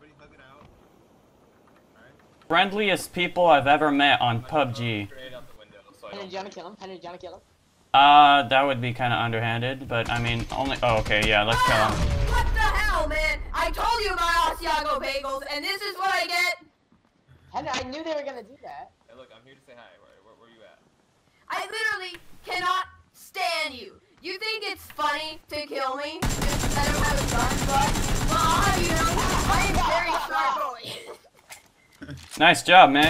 Friendliest people I've ever met on PUBG. Henry, do you wanna kill him? Henry, do you wanna kill him? That would be kind of underhanded, but I mean, only. Oh, okay, yeah, let's kill him. What the hell, man? I told you about Asiago bagels, and this is what I get. Henry, I knew they were gonna do that. Hey, look, I'm here to say hi. Where you at? I literally cannot stand you. You think it's funny to kill me just because I don't have a gun, but well, I'll have you know, I am very smart boy. Nice job, mate.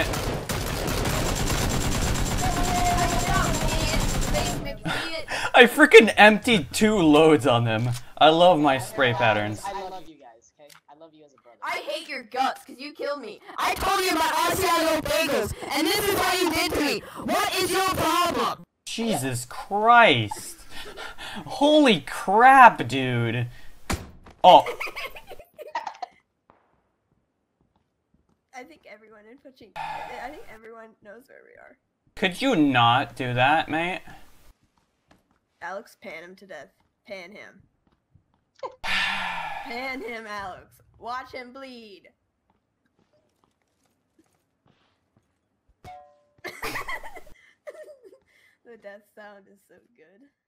I freaking emptied 2 loads on them. I love my spray patterns. I love you guys, okay? I love you as a brother. I hate your guts because you killed me. I told you about Asiago bagels, and this is what you did to me. What is your problem? Jesus Christ. Holy crap, dude. Oh. I think everyone knows where we are. Could you not do that, mate? Alex, pan him to death. Pan him. Pan him, Alex. Watch him bleed. The death sound is so good.